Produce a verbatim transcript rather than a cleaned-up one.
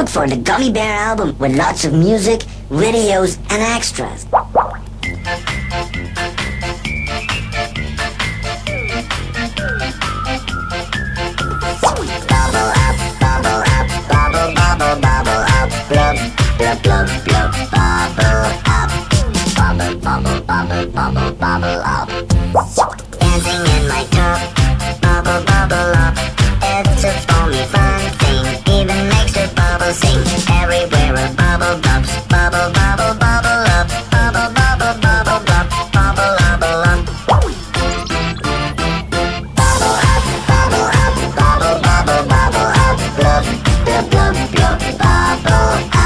out for the Gummy Bear album with lots of music, videos, and extras. Bubble up, bubble up, bubble, bubble, bubble up, blub, blub, blub, blub, bubble up, bubble, bubble, bubble, bubble, bubble up. Dancing in my cup, bubble, bubble up. It's a foamy fun thing, even makes the bubble sing. Everywhere a bubble bubs, bubble, bubble, bubble up, bubble, bubble, bubble, bub, bubble, bubble up. Bubble up, bubble up, bubble, bubble, bubble up, blub, blub, blub, blub, bubble up.